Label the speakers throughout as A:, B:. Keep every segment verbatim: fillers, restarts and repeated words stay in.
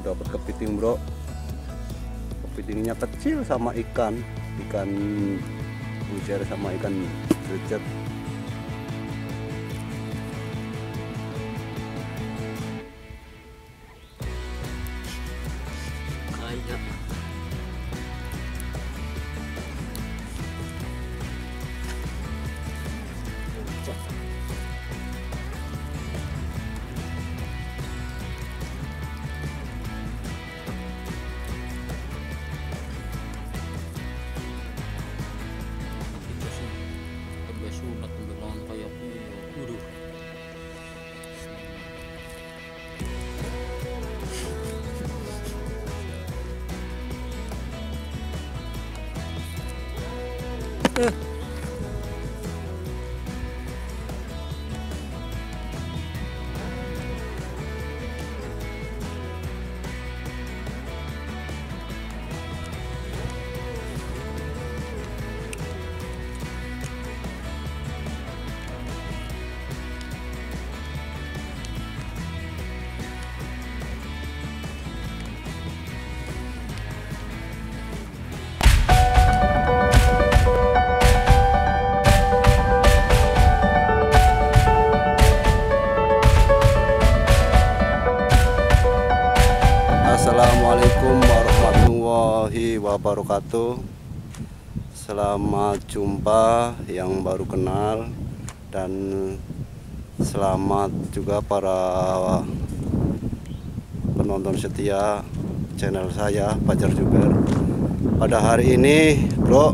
A: dapat kepiting bro. Kepitingnya kecil sama ikan ikan bujer sama ikan bujer.
B: Kayak sunat beneran kayak waduh. Eh.
A: Assalamualaikum warahmatullahi wabarakatuh. Selamat jumpa yang baru kenal, dan selamat juga para penonton setia channel saya Fajar Juber. Pada hari ini bro,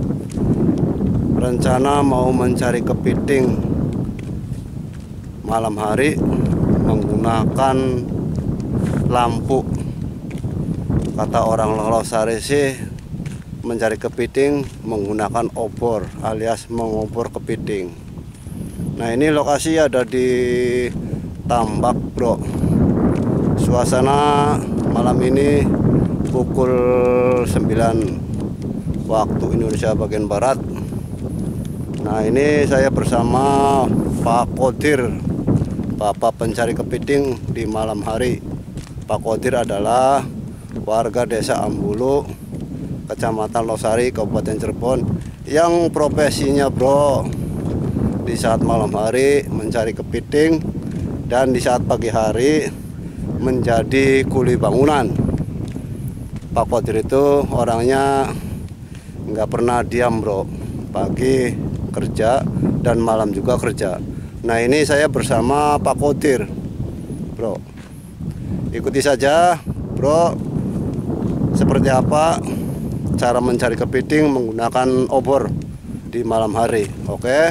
A: rencana mau mencari kepiting malam hari menggunakan lampu. Kata orang Losari sih, mencari kepiting menggunakan obor alias mengobor kepiting. Nah ini lokasi ada di Tambak bro. Suasana malam ini pukul sembilan waktu Indonesia bagian Barat. Nah ini saya bersama Pak Kodir, bapak pencari kepiting di malam hari. Pak Kodir adalah warga desa Ambulu, kecamatan Losari, Kabupaten Cirebon, yang profesinya bro di saat malam hari mencari kepiting dan di saat pagi hari menjadi kuli bangunan. Pak Kodir itu orangnya nggak pernah diam bro, pagi kerja dan malam juga kerja. Nah ini saya bersama Pak Kodir bro, ikuti saja bro seperti apa cara mencari kepiting menggunakan obor di malam hari. Oke.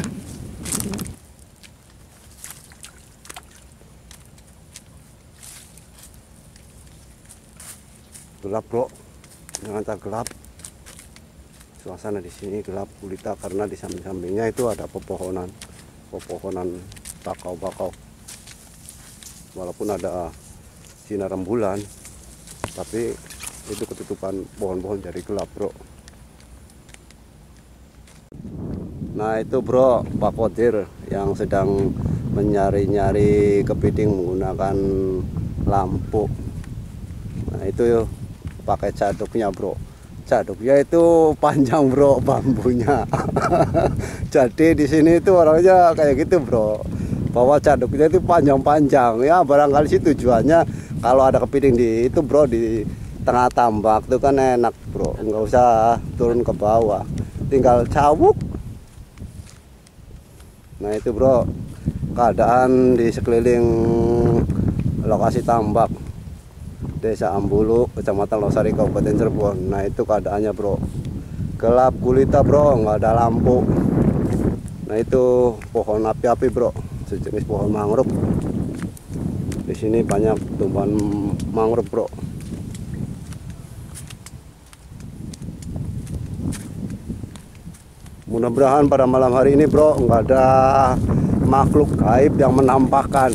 A: Gelap bro, jangan tak gelap. Suasana di sini gelap gulita karena di samping-sampingnya itu ada pepohonan, pepohonan bakau-bakau. Walaupun ada sinar rembulan, tapi itu ketutupan pohon-pohon jadi gelap bro. Nah itu bro Pak Kodir yang sedang menyari-nyari kepiting menggunakan lampu. Nah itu pakai caduknya bro. Caduknya itu panjang bro, bambunya. Jadi di sini itu orangnya kayak gitu bro, bahwa caduknya itu panjang-panjang. Ya barangkali sih tujuannya kalau ada kepiting di itu bro, di tengah tambak tuh kan enak bro, nggak usah turun ke bawah, tinggal cawuk. Nah itu bro keadaan di sekeliling lokasi tambak desa Ambulu, kecamatan Losari, Kabupaten Cirebon. Nah itu keadaannya bro, gelap gulita bro, nggak ada lampu. Nah itu pohon api-api bro, sejenis pohon mangrove. Di sini banyak tumbuhan mangrove bro. Mudah-mudahan pada malam hari ini bro nggak ada makhluk gaib yang menampakkan.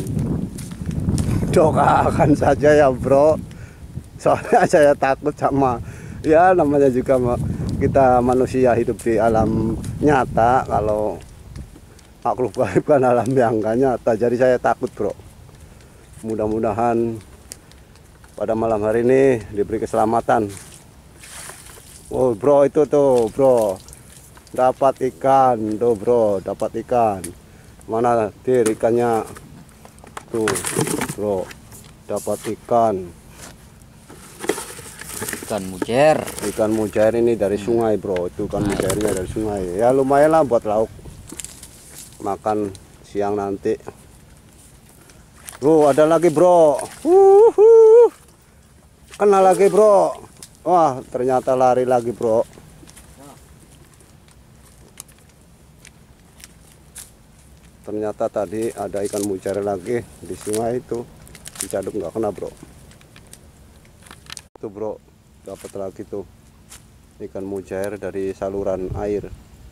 A: Doakan saja ya bro, soalnya saya takut sama, ya namanya juga kita manusia hidup di alam nyata, kalau makhluk gaib kan alam yang nggak nyata, jadi saya takut bro. Mudah-mudahan pada malam hari ini diberi keselamatan. Oh bro, itu tuh bro, dapat ikan tuh bro, dapat ikan. Mana dir ikannya tuh bro, dapat ikan.
B: Ikan mujair.
A: Ikan mujair ini dari sungai bro, itu kan mujairnya dari sungai. Ya lumayan lah buat lauk makan siang nanti. Bro, ada lagi bro. Wuhu. Kena lagi bro. Wah, ternyata lari lagi bro. Ternyata tadi ada ikan mujair lagi di sungai itu. Dicaduk nggak kena bro. Itu bro, dapat lagi tuh ikan mujair dari saluran air.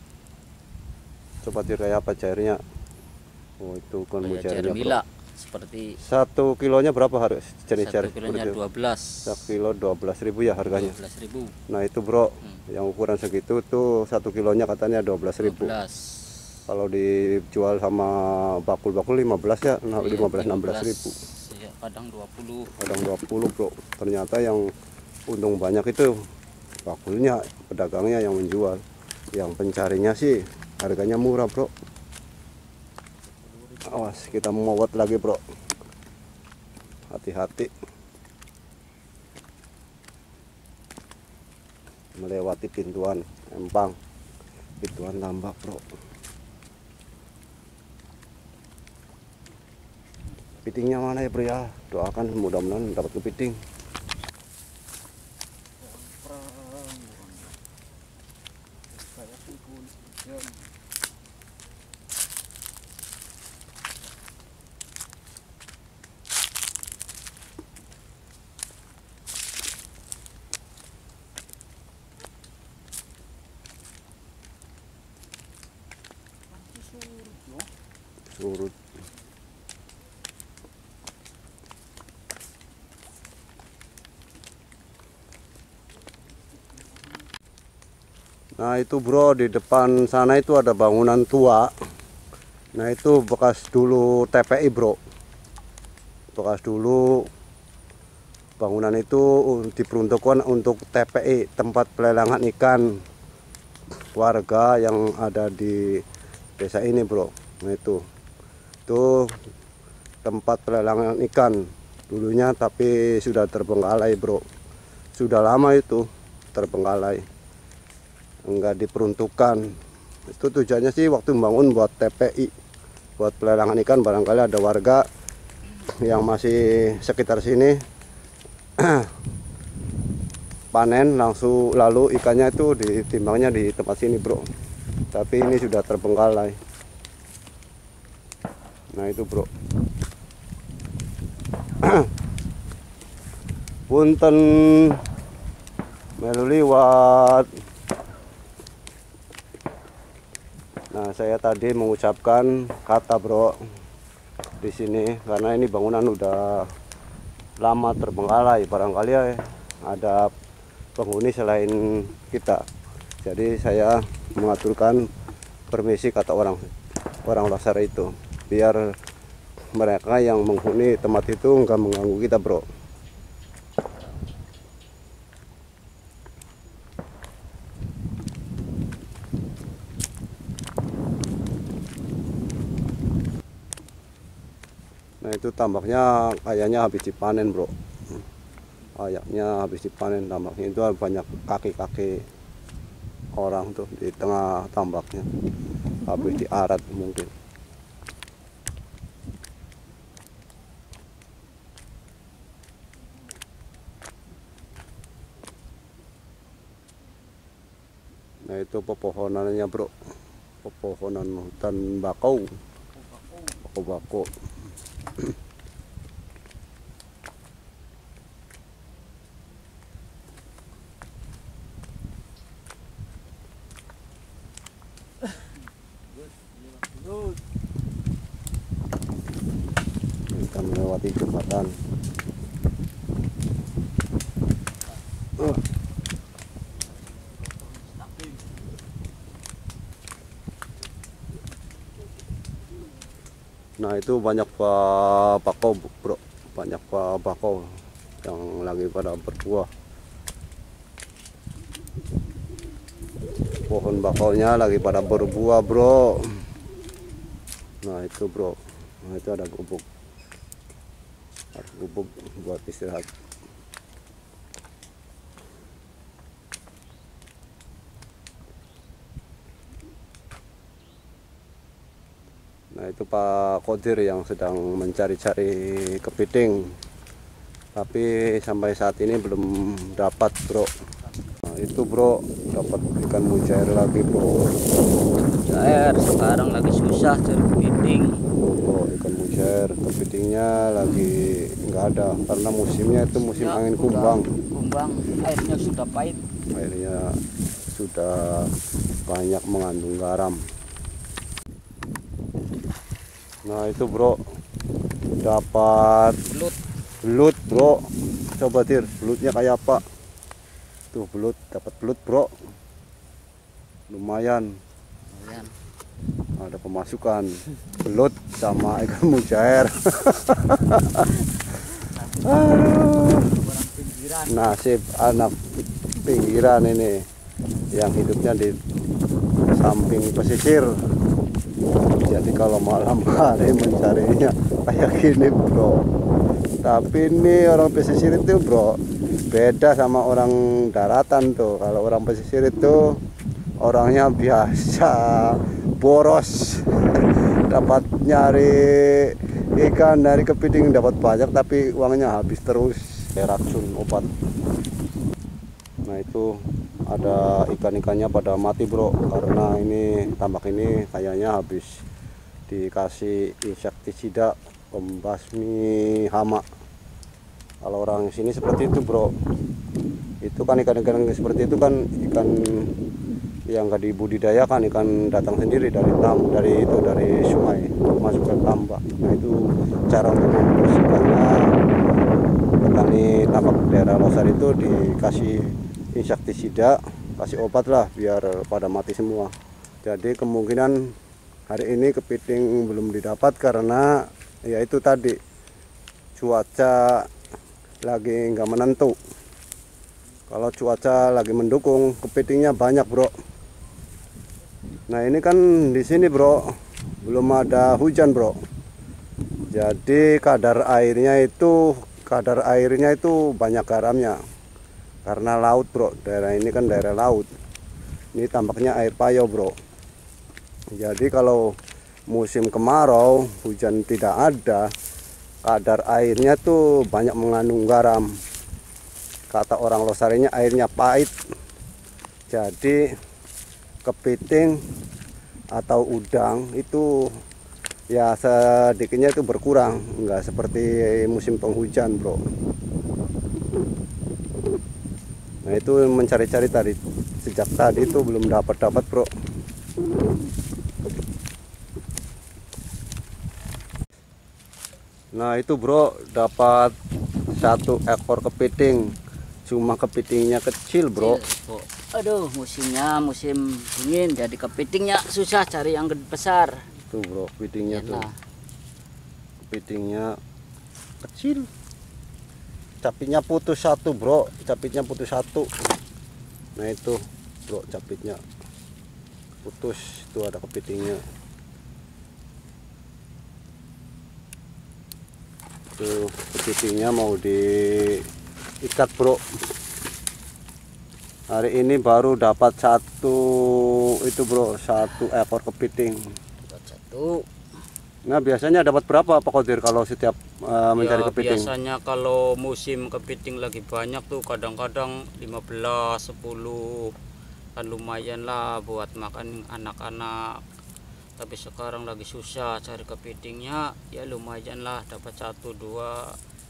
A: Coba tirai apa cairnya. Oh itu ikan mujairnya bro.
B: Seperti
A: satu kilonya berapa harga jenis cair?
B: Satu kilonya dua belas.
A: Satu kilo dua belas ribu ya harganya.
B: dua belas ribu.
A: Nah itu bro,
B: hmm.
A: yang ukuran segitu tuh satu kilonya katanya dua belas ribu. Kalau dijual sama bakul-bakul lima belas ya, nah, lima belas enam belas ribu.
B: Ya, kadang dua puluh.
A: Kadang dua puluh bro. Ternyata yang untung banyak itu bakulnya, pedagangnya yang menjual. Yang pencarinya sih harganya murah bro. Awas, kita mewot lagi bro, hati-hati melewati pintuan empang, pintuan tambak bro. Kepitingnya mana ya bro ya, doakan mudah-mudahan dapat kepiting. Surut. Nah itu bro, di depan sana itu ada bangunan tua. Nah itu bekas dulu T P I bro. Bekas dulu bangunan itu diperuntukkan untuk T P I, tempat pelelangan ikan warga yang ada di desa ini bro. Nah itu itu tempat pelelangan ikan dulunya, tapi sudah terbengkalai bro. Sudah lama itu terbengkalai, enggak diperuntukkan. Itu tujuannya sih waktu membangun buat T P I, buat pelelangan ikan. Barangkali ada warga yang masih sekitar sini panen langsung, lalu ikannya itu ditimbangnya di tempat sini bro. Tapi ini sudah terbengkalai. Nah itu bro. Punten melu liwat. Nah saya tadi mengucapkan kata bro di sini karena ini bangunan udah lama terbengkalai. Barangkali ya ada penghuni selain kita. Jadi saya mengaturkan permisi kata orang orang Lasar itu, biar mereka yang menghuni tempat itu enggak mengganggu kita bro. Nah itu tambaknya kayaknya habis dipanen bro. Kayaknya habis dipanen tambaknya, itu banyak kaki-kaki orang tuh di tengah tambaknya, habis diarat mungkin. Nah itu pepohonannya bro, pepohonan hutan bakau, bakau-bakau. Kita melewati jembatan. Uh. Nah itu banyak bakau bro, banyak bakau. yang lagi pada berbuah. Pohon bakaunya lagi pada berbuah bro. Nah itu bro, nah itu ada gubuk, ada gubuk buat istirahat. Nah itu Pak Kodir yang sedang mencari-cari kepiting, tapi sampai saat ini belum dapat bro. Nah itu bro, dapat ikan mujair lagi bro.
B: Mujair sekarang lagi susah cari kepiting.
A: Oh, ikan mujair, kepitingnya lagi nggak ada karena musimnya itu musim
B: Ya,
A: angin
B: udah
A: kumbang.
B: Kumbang, airnya sudah pahit.
A: Airnya sudah banyak mengandung garam. Nah itu bro, dapat
B: Belut.
A: belut bro. Coba Tir, belutnya kayak apa? Tuh belut, dapat belut bro. Lumayan,
B: Lumayan.
A: ada pemasukan. Belut sama ikan mujair. Aduh,
B: Orang pinggiran.
A: nasib anak pinggiran ini yang hidupnya di samping pesisir. Jadi kalau malam hari mencarinya kayak gini bro. Tapi ini orang pesisir itu bro beda sama orang daratan tuh. Kalau orang pesisir itu orangnya biasa boros. Dapat nyari ikan dari kepiting dapat banyak tapi uangnya habis terus kayak racun obat. Nah itu ada ikan-ikannya pada mati bro, karena ini tambak ini kayaknya habis dikasih insektisida pembasmi hama. Kalau orang sini seperti itu bro. Itu kan ikan-ikan seperti itu kan ikan yang nggak dibudidayakan, ikan datang sendiri dari tam dari itu dari sungai masuk ke tambak. Nah itu cara untuk membersihkannya. Petani tambak daerah Losar itu dikasih insektisida, kasih obat lah biar pada mati semua. Jadi kemungkinan hari ini kepiting belum didapat karena ya itu tadi cuaca lagi nggak menentu. Kalau cuaca lagi mendukung kepitingnya banyak bro. Nah ini kan di sini bro belum ada hujan bro. Jadi kadar airnya itu kadar airnya itu banyak garamnya. Karena laut bro, daerah ini kan daerah laut. Ini tampaknya air payo bro. Jadi kalau musim kemarau hujan tidak ada, kadar airnya tuh banyak mengandung garam. Kata orang Losarinya airnya pahit. Jadi kepiting atau udang itu ya sedikitnya itu berkurang, enggak seperti musim penghujan bro. Nah itu mencari-cari tadi sejak tadi itu belum dapat-dapat bro. Nah itu bro dapat satu ekor kepiting, cuma kepitingnya kecil bro.
B: Kecil, aduh musimnya musim dingin jadi kepitingnya susah cari yang gede besar.
A: Tuh bro kepitingnya tuh,
B: Enak.
A: kepitingnya kecil. Capitnya putus satu bro, capitnya putus satu. Nah itu bro capitnya putus, itu ada kepitingnya. Tuh kepitingnya mau diikat bro. Hari ini baru dapat satu itu bro, satu ekor kepiting.
B: Dapat satu.
A: Nah biasanya dapat berapa Pak Kodir kalau setiap uh, mencari
B: Ya,
A: kepiting?
B: biasanya kalau musim kepiting lagi banyak tuh kadang-kadang lima belas, sepuluh kan lumayan lah buat makan anak-anak. Tapi sekarang lagi susah cari kepitingnya, ya lumayan lah dapat satu dua.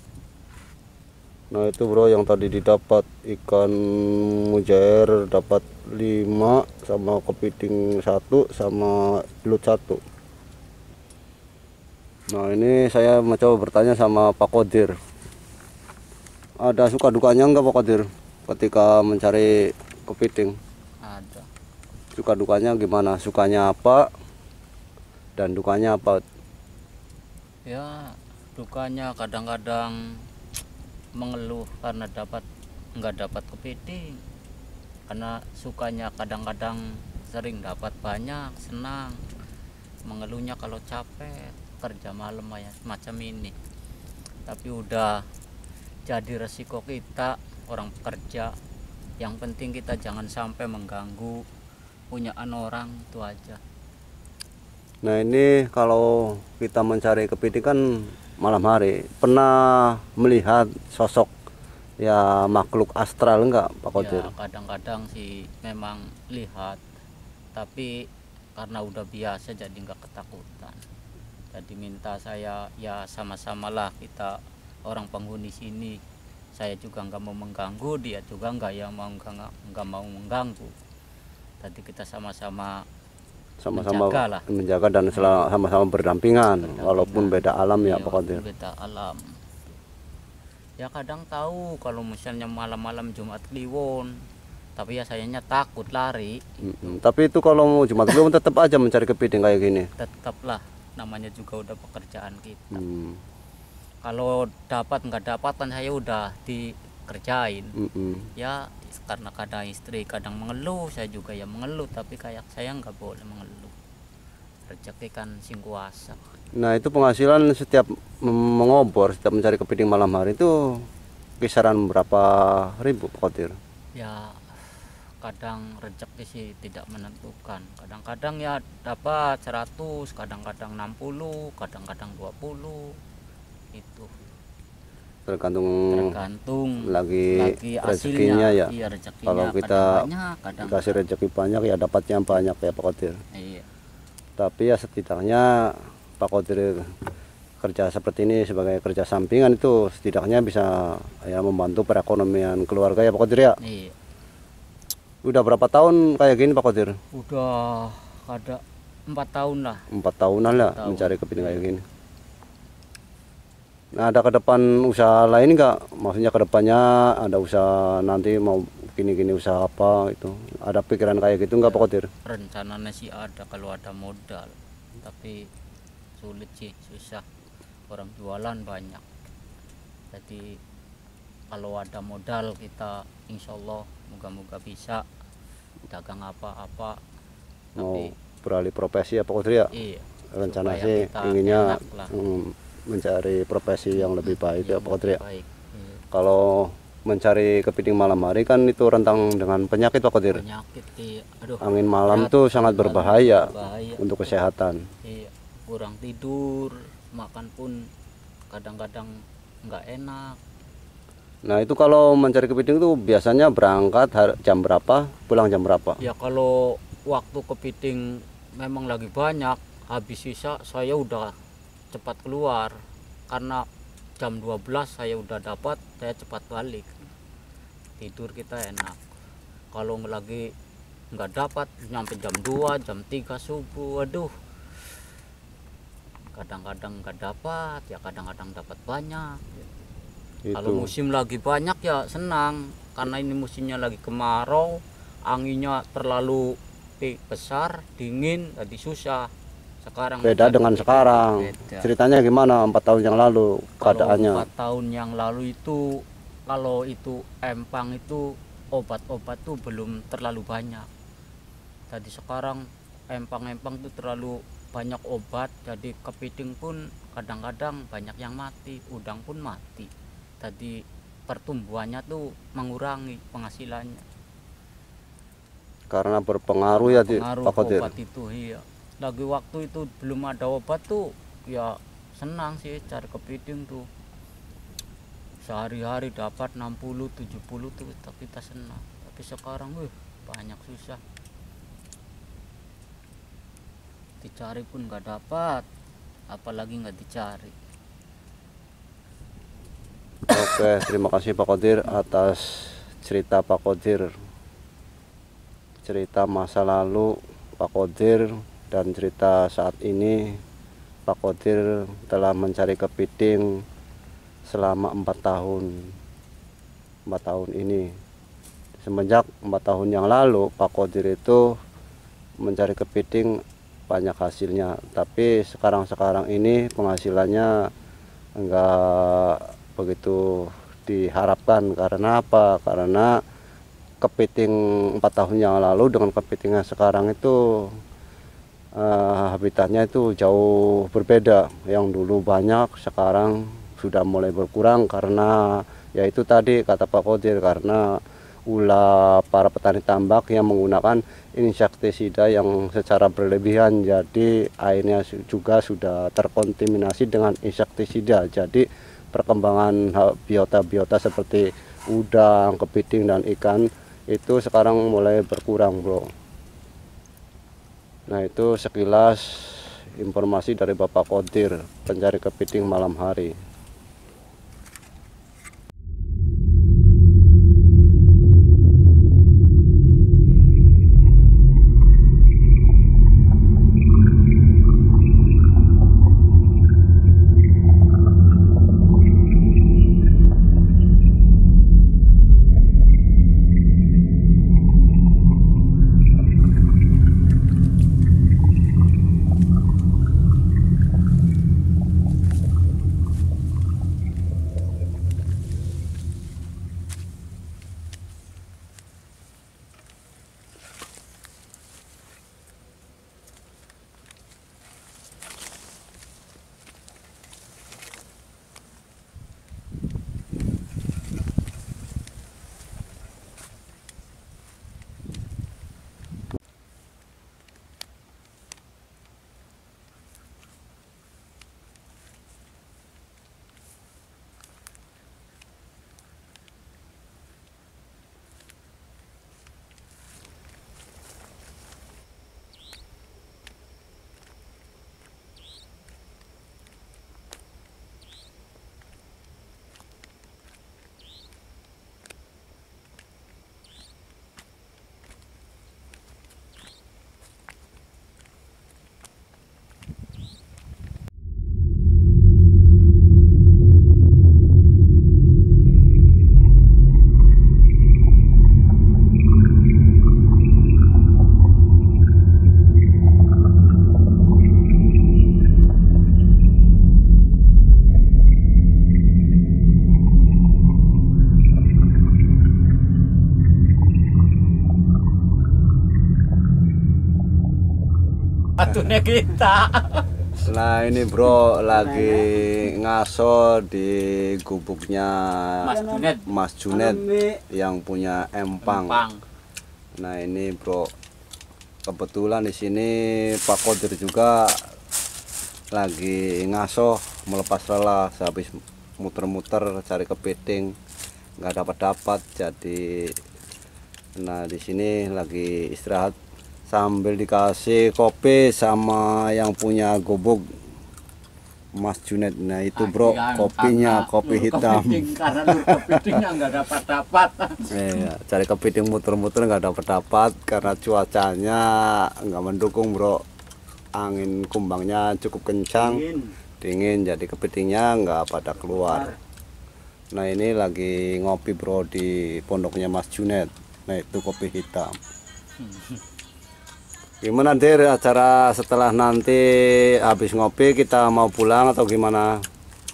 A: Nah itu bro yang tadi didapat ikan mujair dapat lima sama kepiting satu sama belut satu. Nah ini saya mencoba bertanya sama Pak Kodir. Ada suka dukanya enggak Pak Kodir ketika mencari kepiting?
B: Ada.
A: Suka dukanya gimana? Sukanya apa dan dukanya apa?
B: Ya dukanya kadang-kadang mengeluh karena dapat nggak dapat kepiting, karena sukanya kadang-kadang sering dapat banyak, senang. Mengeluhnya kalau capek kerja malam ya macam ini. Tapi udah jadi resiko kita orang pekerja, yang penting kita jangan sampai mengganggu punyaan orang, itu aja.
A: Nah ini kalau kita mencari kepiting kan malam hari, pernah melihat sosok ya makhluk astral enggak Pak Kodir?
B: Ya kadang-kadang sih memang lihat, tapi karena udah biasa jadi nggak ketakutan. Jadi minta saya ya sama-samalah kita orang penghuni sini. Saya juga nggak mau mengganggu, dia juga nggak yang mau nggak nggak mau mengganggu. Tadi kita sama-sama
A: Sama-sama
B: menjaga lah.
A: menjaga dan sama-sama berdampingan,
B: Berdampingan.
A: walaupun beda alam ya
B: Iya,
A: Pak Kodir.
B: beda alam. Ya kadang tahu kalau misalnya malam-malam Jumat Kliwon, tapi ya sayangnya takut lari.
A: Mm-mm. Tapi itu kalau mau Jumat Kliwon tetap aja mencari kepiting kayak gini.
B: Tetaplah, namanya juga udah pekerjaan kita.
A: Hmm.
B: Kalau dapat nggak dapat kan saya udah dikerjain.
A: Mm-mm.
B: Ya karena kadang istri kadang mengeluh, saya juga ya mengeluh, tapi kayak saya nggak boleh mengeluh. Rezeki kan sing kuasa.
A: Nah itu penghasilan setiap mengobor, setiap mencari kepiting malam hari itu kisaran berapa ribu Pak Kodir?
B: Ya kadang rezeki sih tidak menentukan, kadang-kadang ya dapat seratus, kadang-kadang enam puluh, kadang-kadang dua puluh, itu
A: Tergantung,
B: tergantung
A: lagi,
B: lagi
A: rezekinya
B: hasilnya.
A: ya.
B: Iya, rezekinya
A: Kalau
B: kadang
A: kita
B: banyak, kadang
A: dikasih rezeki banyak ya dapatnya banyak ya Pak Kodir.
B: iya.
A: Tapi ya setidaknya Pak Kodir kerja seperti ini sebagai kerja sampingan itu setidaknya bisa ya membantu perekonomian keluarga ya Pak Kodir ya.
B: Iya.
A: Udah berapa tahun kayak gini Pak Kodir?
B: Udah ada empat tahun lah.
A: Empat tahunan lah
B: Tahun.
A: mencari kepiting kayak gini. Nah ada ke depan usaha lain nggak? Maksudnya ke depannya ada usaha nanti mau gini-gini usaha apa itu? Ada pikiran kayak gitu nggak Pak Kodir?
B: Rencananya sih ada kalau ada modal, tapi sulit sih, susah. Orang jualan banyak, jadi kalau ada modal kita insya Allah moga-moga bisa dagang apa-apa.
A: Mau
B: Tapi
A: beralih profesi ya Pak Kodir ya?
B: iya,
A: Rencana
B: supaya
A: sih
B: kita
A: inginnya
B: enak lah.
A: mm, mencari profesi yang lebih baik ya
B: Yang
A: Pak Kodir ya.
B: baik. Iya.
A: Kalau mencari kepiting malam hari kan itu rentang dengan penyakit Pak Kodir.
B: Penyakit, iya. Aduh,
A: Angin malam
B: berat,
A: tuh sangat berbahaya
B: berbahaya.
A: untuk kesehatan.
B: Iya, kurang tidur, makan pun kadang-kadang nggak enak.
A: Nah itu kalau mencari kepiting itu biasanya berangkat har- jam berapa, pulang jam berapa?
B: Ya kalau waktu kepiting memang lagi banyak, habis sisa saya udah cepat keluar, karena jam dua belas saya udah dapat, saya cepat balik. Tidur kita enak. Kalau lagi nggak dapat nyampe jam dua, jam tiga subuh, aduh. Kadang-kadang nggak dapat, ya kadang-kadang dapat banyak.
A: Itu.
B: Kalau musim lagi banyak ya senang, karena ini musimnya lagi kemarau, anginnya terlalu besar, dingin, jadi susah. Sekarang
A: Beda dengan sekarang.
B: beda.
A: Ceritanya gimana empat tahun yang lalu keadaannya?
B: Kalau empat tahun yang lalu itu, kalau itu empang itu obat-obat tuh belum terlalu banyak. Jadi sekarang empang-empang tuh terlalu banyak obat, jadi kepiting pun kadang-kadang banyak yang mati, udang pun mati. Jadi pertumbuhannya tuh mengurangi penghasilannya.
A: Karena berpengaruh ya di
B: Pengaruh
A: Pak Kodir.
B: obat itu, iya. Lagi waktu itu belum ada obat tuh, ya senang sih cari kepiting tuh. Sehari-hari dapat enam puluh tujuh puluh tuh kita senang. Tapi sekarang wih, banyak susah. Dicari pun nggak dapat, apalagi nggak dicari.
A: Oke, terima kasih Pak Kodir atas cerita Pak Kodir, cerita masa lalu Pak Kodir dan cerita saat ini. Pak Kodir telah mencari kepiting selama empat tahun empat tahun ini. Semenjak empat tahun yang lalu Pak Kodir itu mencari kepiting banyak hasilnya, tapi sekarang-sekarang ini penghasilannya enggak begitu diharapkan. Karena apa? Karena kepiting empat tahun yang lalu dengan kepiting yang sekarang itu uh, habitatnya itu jauh berbeda. Yang dulu banyak, sekarang sudah mulai berkurang karena ya itu tadi kata Pak Kodir, karena ulah para petani tambak yang menggunakan insektisida yang secara berlebihan, jadi airnya juga sudah terkontaminasi dengan insektisida. Jadi perkembangan biota-biota seperti udang, kepiting dan ikan itu sekarang mulai berkurang, bro. Nah, itu sekilas informasi dari Bapak Kodir, pencari kepiting malam hari.
B: Atunya kita.
A: Nah, ini bro lagi ngaso di gubuknya
B: Mas Junet.
A: Mas Junet yang punya empang.
B: Empang.
A: Nah, ini bro, kebetulan di sini Pak Kodir juga lagi ngaso melepas lelah, sehabis muter-muter cari kepiting nggak dapat-dapat. Jadi nah di sini lagi istirahat sambil dikasih kopi sama yang punya gubuk Mas Junet. Nah itu bro, kopinya kopi hitam.
B: Kepiting, karena lur kepitingnya nggak dapat-dapat.
A: Iya, cari kepiting muter-muter nggak dapat-dapat karena cuacanya nggak mendukung bro. Angin kumbangnya cukup kencang, dingin, dingin jadi kepitingnya nggak pada keluar. Nah ini lagi ngopi bro di pondoknya Mas Junet. Nah itu kopi hitam. Gimana Dir, acara setelah nanti habis ngopi kita mau pulang atau gimana?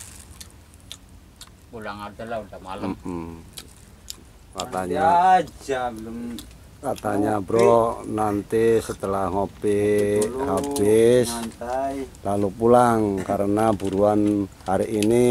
B: Pulang aja lah, udah malam.
A: Mm -mm. Katanya
C: aja belum
A: katanya bro, nanti setelah ngopi habis
C: nyantai,
A: lalu pulang karena buruan hari ini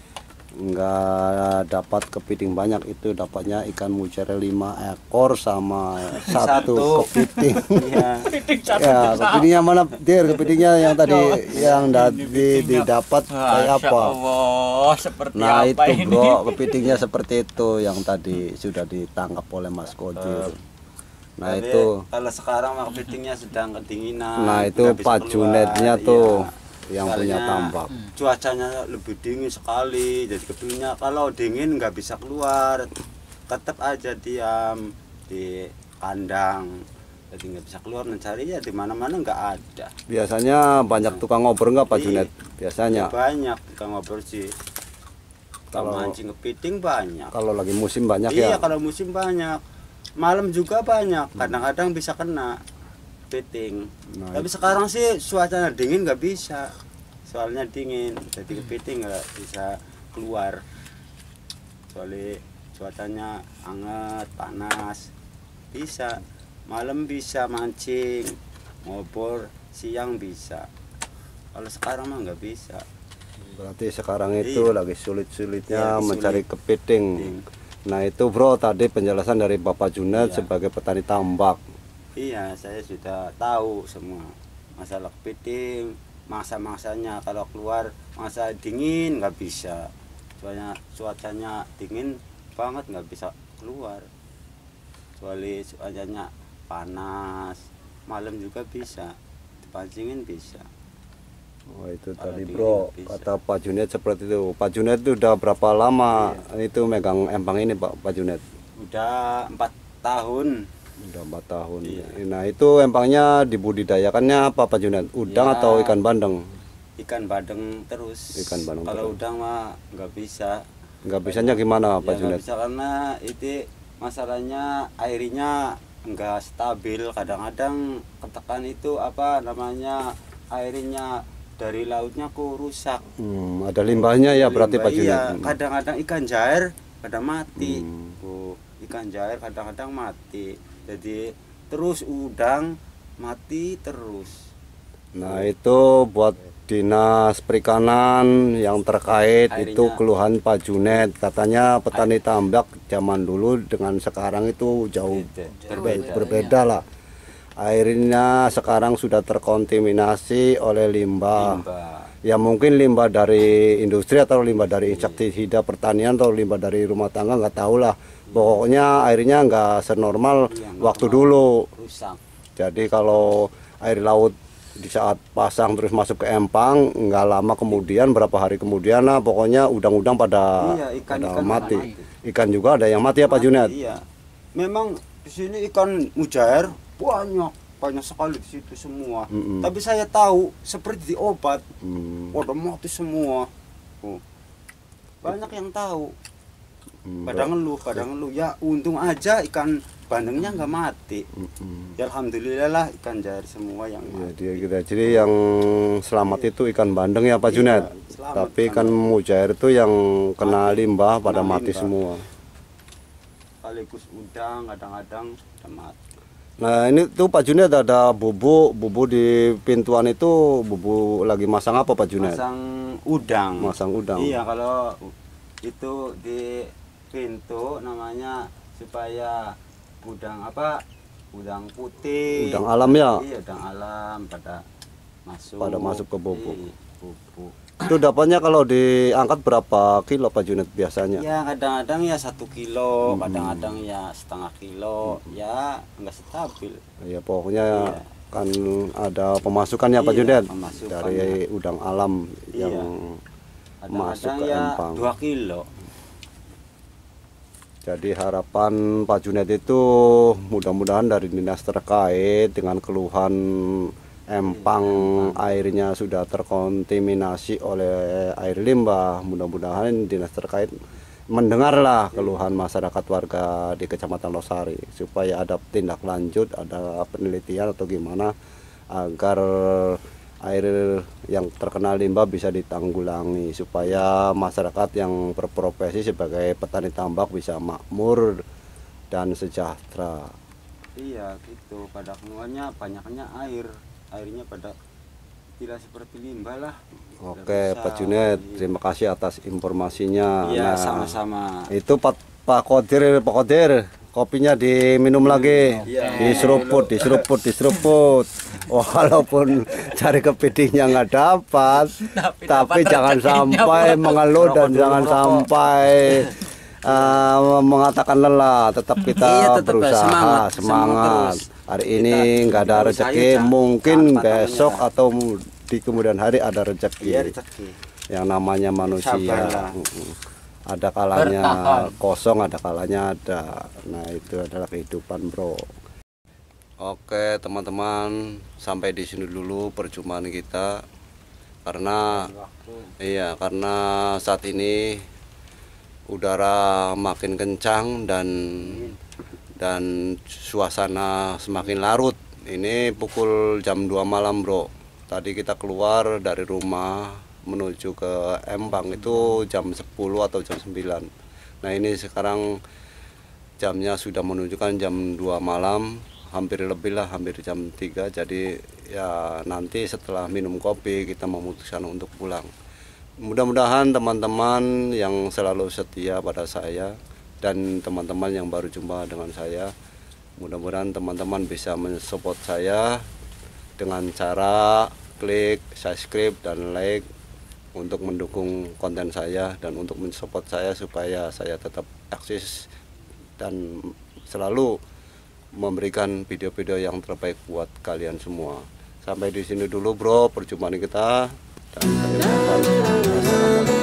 A: nggak dapat kepiting banyak. Itu dapatnya ikan mujair lima ekor sama satu,
C: Satu.
A: kepiting.
C: ya.
A: Ya, kepitingnya mana Dir? Kepitingnya yang tadi yang tadi didapat kayak
B: Masya
A: apa?
B: Allah, seperti
A: Nah
B: apa
A: itu
B: ini?
A: bro, kepitingnya seperti itu yang tadi sudah ditangkap oleh Mas Kodir. Nah
C: Tapi
A: itu,
C: kalau sekarang mah kepitingnya sedang kedinginan.
A: nah itu
C: nggak bisa
A: Pak
C: keluar.
A: Junetnya tuh
C: Iya.
A: yang
C: Soalnya
A: punya tambak.
C: Cuacanya lebih dingin sekali, jadi kepitingnya kalau dingin nggak bisa keluar, tetap aja diam di kandang. Jadi nggak bisa keluar, mencarinya di mana-mana nggak ada.
A: Biasanya banyak tukang ngobrol nggak Pak
C: Iya.
A: Junet? Biasanya.
C: Banyak tukang ngobrol sih. Kalau
A: Kalau-
C: mancing kepiting banyak.
A: Kalau lagi musim banyak
C: Iya,
A: ya.
C: kalau musim banyak. Malam juga banyak. Kadang-kadang bisa kena kepiting.
A: Nah,
C: Tapi sekarang sih suasana dingin nggak bisa. Soalnya dingin, jadi kepiting nggak bisa keluar. Soalnya cuacanya hangat, panas, bisa. Malam bisa mancing, ngobor, siang bisa. Kalau sekarang mah nggak bisa.
A: Berarti sekarang itu
C: Iya.
A: lagi
C: Iya,
A: sulit-sulitnya
C: lagi
A: mencari
C: sulit.
A: kepiting. Nah itu bro tadi penjelasan dari Bapak Junet
C: Iya.
A: sebagai petani tambak.
C: Iya, saya sudah tahu semua masalah kepiting, masa-masanya. Kalau keluar masa dingin nggak bisa, soalnya cuacanya dingin banget nggak bisa keluar. Kecuali cuacanya panas, malam juga bisa, dipancingin bisa.
A: Oh itu
C: Kalau
A: tadi
C: dingin
A: bro
C: nggak bisa.
A: kata Pak Junet seperti itu. Pak Junet itu udah berapa lama itu megang empang ini Pak Pak Junet?
C: Udah empat tahun.
A: Udah empat tahun.
C: Iya.
A: Nah itu empangnya dibudidayakannya apa Pak Junet? Udang
C: Ya.
A: atau ikan bandeng?
C: Ikan bandeng terus.
A: Ikan bandeng
C: Kalau
A: terus.
C: udang mah nggak bisa.
A: Nggak bisanya gimana
C: Ya
A: Pak
C: nggak
A: Junet?
C: bisa karena itu masalahnya airnya nggak stabil. Kadang-kadang ketekan itu apa namanya airnya dari lautnya kok rusak.
A: Hmm, ada limbahnya ya berarti
C: Limbah,
A: Pak Junet.
C: iya. Kadang-kadang ikan jair pada mati.
A: Hmm.
C: Oh, ikan jair kadang-kadang mati. Jadi terus udang mati terus.
A: Nah itu buat dinas perikanan yang terkait
C: Airnya.
A: itu keluhan Pak Junet. Katanya petani tambak zaman dulu dengan sekarang itu jauh
C: Beda.
A: berbeda, berbeda lah. Airnya sekarang sudah terkontaminasi oleh limbah.
C: Limbah.
A: Ya mungkin limbah dari industri atau limbah dari insektisida pertanian atau limbah dari rumah tangga nggak tahu lah. Pokoknya airnya nggak senormal
C: Iya, nggak
A: waktu
C: normal.
A: dulu.
C: Rusak.
A: Jadi kalau air laut di saat pasang terus masuk ke empang, nggak lama kemudian berapa hari kemudian lah pokoknya udang-udang pada,
C: Iya, ikan-
A: pada
C: ikan
A: mati.
C: mati.
A: Ikan juga ada yang mati ya Pak
C: Mati,
A: Junet?
C: Iya. Memang di sini ikan mujair banyak, banyak sekali di situ semua.
A: Mm-mm.
C: Tapi saya tahu seperti di obat,
A: Hmm,
C: udah mati semua. Oh. Banyak yang tahu.
A: hmm,
C: Pada ngeluh, pada ngeluh. Ya untung aja ikan bandengnya nggak mati.
A: hmm.
C: Ya alhamdulillah lah ikan jair semua yang
A: Ya,
C: mati.
A: dia kita. Jadi yang selamat itu ikan bandeng ya Pak Junet.
C: Iya, selamat,
A: Tapi ikan
C: selamat.
A: mujair itu yang kena
C: Mati.
A: limbah pada
C: Kena
A: mati
C: limbah.
A: semua.
C: Sekaligus udang kadang-kadang udah mati.
A: Nah ini tuh Pak Junet ada bubuk, bubuk di pintuan itu bubuk lagi masang apa Pak Junet?
C: Masang udang.
A: Masang udang.
C: Iya, kalau itu di pintu namanya supaya udang apa? Udang putih.
A: Udang alam ya?
C: Iya, udang alam pada masuk.
A: Pada masuk ke bubuk.
C: Iya, bubuk.
A: Itu dapatnya kalau diangkat berapa kilo Pak Junet biasanya?
C: Ya kadang-kadang ya satu kilo, kadang-kadang ya setengah kilo, ya nggak stabil.
A: Ya pokoknya
C: Iya.
A: kan ada pemasukan ya Pak
C: Iya,
A: Junet
C: pemasukan
A: dari
C: ya.
A: udang alam
C: Iya.
A: yang masuk
C: Kadang-kadang
A: ke
C: ya
A: empang.
C: dua kilo.
A: Jadi harapan Pak Junet itu mudah-mudahan dari dinas terkait dengan keluhan empang airnya sudah terkontaminasi oleh air limbah. Mudah-mudahan dinas terkait mendengarlah keluhan masyarakat warga di Kecamatan Losari supaya ada tindak lanjut, ada penelitian atau gimana agar air yang terkena limbah bisa ditanggulangi supaya masyarakat yang berprofesi sebagai petani tambak bisa makmur dan sejahtera.
C: Iya gitu, pada keluarnya banyaknya air, airnya pada tidak seperti limbah lah.
A: Oke
C: Tidak bisa.
A: Pak Junet,
C: Iya.
A: terima kasih atas informasinya.
C: Iya
A: Nah,
C: sama-sama.
A: itu Pak Pak Kodir, Pak Kodir, kopinya diminum lagi,
C: Iya.
A: diseruput, diseruput, diseruput. Walaupun cari kepitingnya nggak dapat, tapi,
B: dapat
A: jangan
B: rezekinya,
A: sampai
B: Pak.
A: mengeluh dan
C: Rokok dulu,
A: jangan
C: rokok.
A: sampai uh, mengatakan lelah. Tetap kita
C: Iya, tetap
A: berusaha,
C: semangat,
A: semangat.
C: semangat terus.
A: Hari
C: Kita
A: ini nggak ada
C: berusaha
A: rezeki,
C: aja,
A: mungkin
C: apa
A: besok
C: namanya.
A: atau di kemudian hari ada rezeki.
C: Iya rezeki.
A: Yang namanya manusia.
C: Sabarlah.
A: Mm-mm. Ada kalanya
B: Bertahan.
A: kosong, ada kalanya ada. Nah itu adalah kehidupan bro. Oke teman-teman, sampai di sini dulu perjumpaan kita karena iya karena saat ini udara makin kencang dan dan suasana semakin larut. Ini pukul jam dua malam bro. Tadi kita keluar dari rumah menuju ke Empang itu jam sepuluh atau jam sembilan. Nah ini sekarang jamnya sudah menunjukkan jam dua malam, hampir lebih lah, hampir jam tiga. Jadi ya nanti setelah minum kopi kita memutuskan untuk pulang. Mudah-mudahan teman-teman yang selalu setia pada saya dan teman-teman yang baru jumpa dengan saya, mudah-mudahan teman-teman bisa mensupport saya dengan cara klik subscribe dan like untuk mendukung konten saya dan untuk mensupport saya supaya saya tetap eksis dan selalu memberikan video-video yang terbaik buat kalian semua. Sampai di sini dulu bro perjumpaan kita, dan saya ucapkan wassalamualaikum.